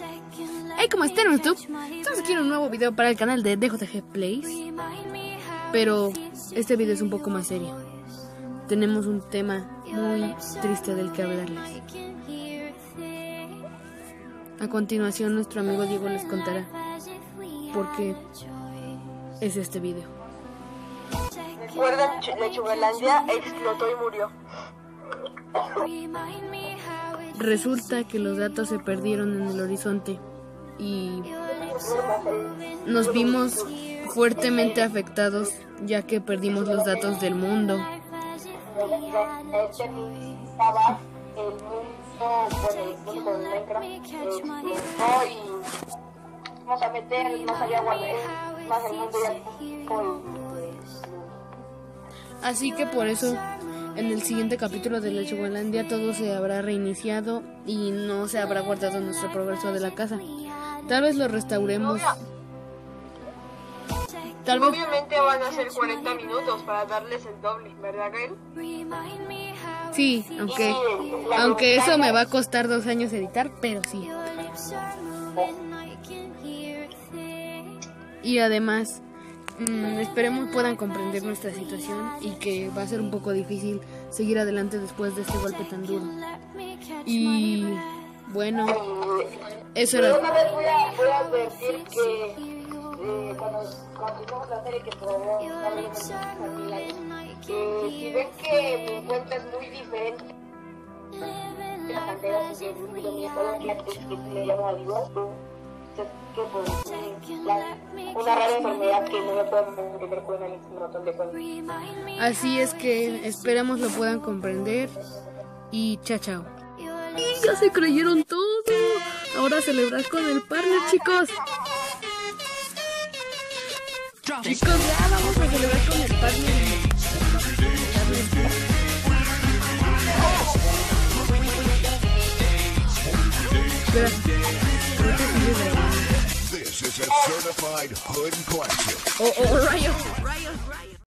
Hey, ¿cómo están en YouTube? Estamos aquí en un nuevo video para el canal de DJG Plays. Pero este video es un poco más serio. Tenemos un tema muy triste del que hablarles. A continuación nuestro amigo Diego les contará por qué es este video. ¿Recuerdan Lechugalandia? Explotó y murió. Resulta que los datos se perdieron en el horizonte y nos vimos fuertemente afectados, ya que perdimos los datos del mundo. Estaba el mundo con Minecraft explotó y vamos a meter, no sabía guardar más el mundo ya. Así que por eso en el siguiente capítulo de Lechugalandia todo se habrá reiniciado y no se habrá guardado nuestro progreso de la casa. Tal vez lo restauremos. Tal vez... Obviamente van a ser 40 minutos para darles el doble, ¿verdad, Gael? Sí, aunque eso me va a costar 2 años editar, pero sí. Y además, esperemos puedan comprender nuestra situación y que va a ser un poco difícil seguir adelante después de este golpe tan duro. Y bueno, eso era. Una vez voy a advertir que cuando hicimos la serie que todavía está viendo, si ven que mi cuenta es muy diferente las canteras de mi me llamo Adiós, que por una rara enfermedad que no me pueden entender con un montón de cosas. Así es que esperamos lo puedan comprender y chao. Y ya se creyeron todo. Ahora celebrar con el partner, chicos. Chicos, ya vamos a celebrar con el partner. Espera. This is a certified hood classic. Oh, rayos.